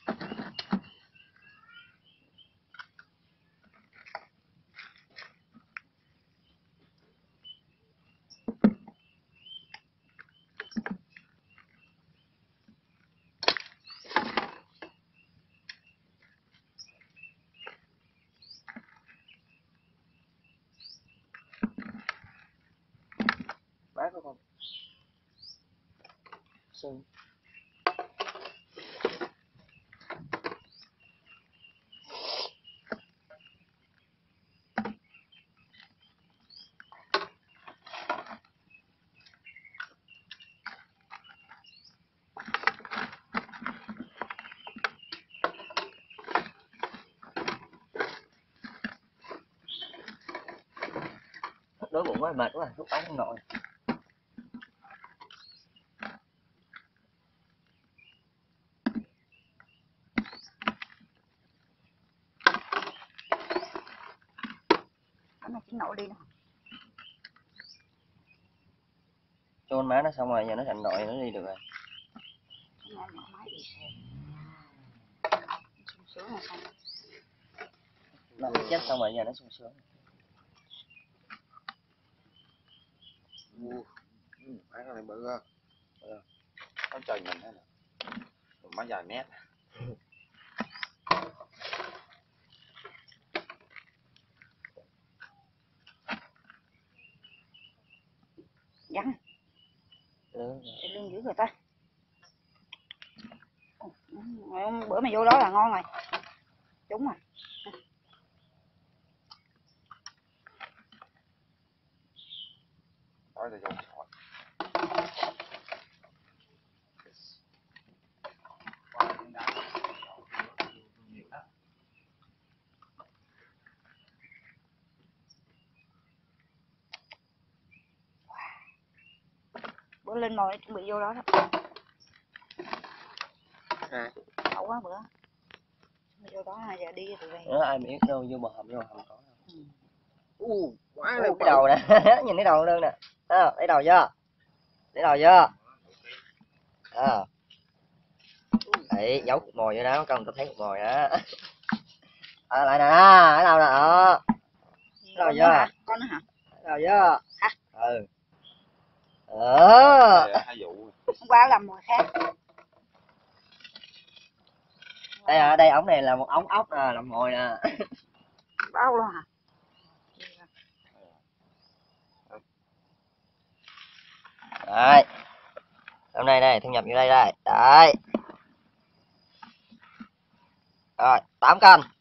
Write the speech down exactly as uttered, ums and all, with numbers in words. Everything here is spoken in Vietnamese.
Má có con sưng. Đói bụng quá, mệt quá, rút ống không nổi. Cái này chỉ nổi đi nữa. Cho con má nó xong rồi, giờ nó thành nội nó đi được rồi. Cái này nhỏ máy đi xem. Sung sướng là xong. Nó chết xong rồi, giờ nó sung sướng. Mua má cái này bự hơn. Nó trời mình thế nè. Má dài mét. Dắn. Ừ. Cái lưng dữ rồi ta. Bữa mày vô đó là ngon rồi. Đúng rồi. Nói là vô sỏi. Bữa lên mồi chuẩn bị vô đó đó. À. Đậu quá bữa. Vô đó là giờ đi tụi bay. Nó ai biết đâu, vô bờ hầm vô hầm có đâu. Ừ. U, quá Ủa, cái đầu nè, nhìn cái đầu luôn nè. À, lấy đầu chưa? Lấy đầu chưa? À. Đấy, giấu cục mồi vô đó, con tao thấy cục mồi đó. À, lại nè, ở đâu nè, đó. Đầu chưa? Con nữa hả? Đầu chưa? Hả? Ừ. Ờ. Hai vụ. Hôm qua làm mồi khác. Đây à, đây ống này là một ống ốc nè, làm mồi nè. Bao luôn hả? Đấy. Hôm nay đây, thu nhập vô đây đây. Đấy. Rồi, tám cân.